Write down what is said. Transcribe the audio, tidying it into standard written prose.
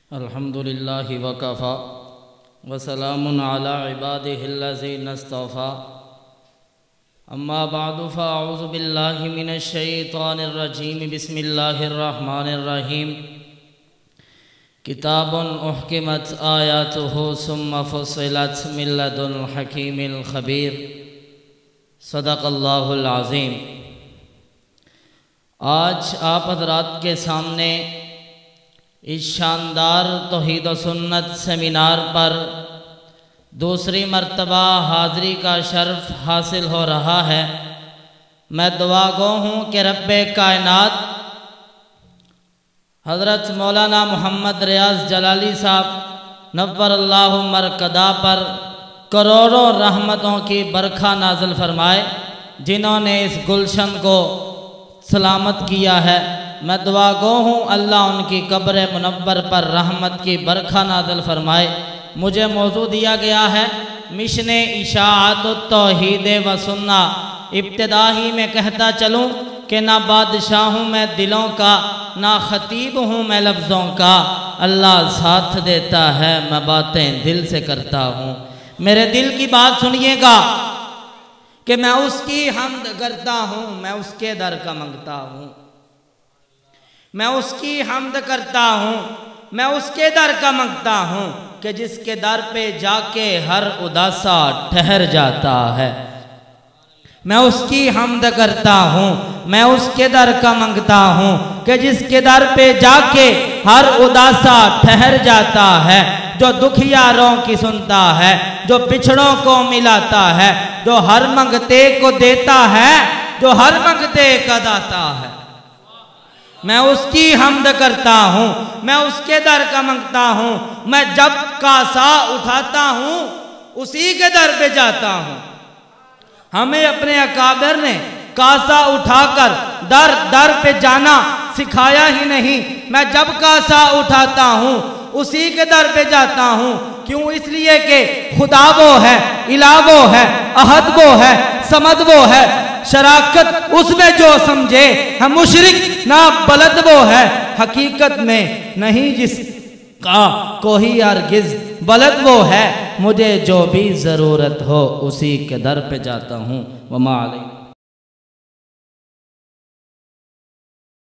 الحمد للہ وکفا وسلام علی عبادہ الذین اصطفیٰ اما بعد فاعوذ باللہ من الشیطان الرجیم بسم اللہ الرحمن الرحیم کتاب احکمت آیاتہ ثم فصلت من لدن الحکیم الخبیر صدق اللہ العظیم۔ آج آپ حضرات کے سامنے اس شاندار توحید و سنت سیمینار پر دوسری مرتبہ حاضری کا شرف حاصل ہو رہا ہے۔ میں دعا گو ہوں کہ رب کائنات حضرت مولانا محمد ریاض جلالی صاحب نور اللہ مرکدہ پر کروڑوں رحمتوں کی برکھا نازل فرمائے، جنہوں نے اس گلشن کو سلامت کیا ہے۔ میں دعا گو ہوں اللہ ان کی قبر منور پر رحمت کی برکھا نازل فرمائے۔ مجھے موضوع دیا گیا ہے مشن اشاعت التوحید و سنہ۔ ابتدا ہی میں کہتا چلوں کہ نہ بادشاہ ہوں میں دلوں کا، نہ خطیب ہوں میں لفظوں کا۔ اللہ ساتھ دیتا ہے میں باتیں دل سے کرتا ہوں۔ میرے دل کی بات سنیے گا کہ میں اس کی حمد کرتا ہوں، میں اس کے در کا منگتا ہوں۔ میں اس کی حمد کرتا ہوں، میں اس کے در کا منگتا ہوں کہ جس کے در پہ جا کے ہر اداسا ٹھہر جاتا ہے۔ میں اس کی حمد کرتا ہوں، میں اس کے در کا منگتا ہوں کہ جس کے در پہ جا کے ہر اداسا ٹھہر جاتا ہے۔ جو دکھیاروں کی سنتا ہے، جو بچھڑوں کو ملاتا ہے، جو ہر منگتے کو دیتا ہے، جو ہر منگتے کا داتا ہے۔ میں اس کی حمد کرتا ہوں، میں اس کے در کا منگتا ہوں۔ میں جب کاسا اٹھاتا ہوں اسی کے در پہ جاتا ہوں۔ ہمیں اپنے اکابر نے کاسا اٹھا کر در در پہ جانا سکھایا ہی نہیں۔ میں جب کاسا اٹھاتا ہوں اسی کے در پہ جاتا ہوں۔ کیوں؟ اس لیے کہ خدا وہ ہے، الہ وہ ہے، احد وہ ہے، صمد وہ ہے۔ شراکت اس میں جو سمجھے ہم مشرک نہ بلد وہ ہے۔ حقیقت میں نہیں جس کا کوئی ہرگز بلد وہ ہے۔ مجھے جو بھی ضرورت ہو اسی کے در پہ جاتا ہوں۔ وما علیہ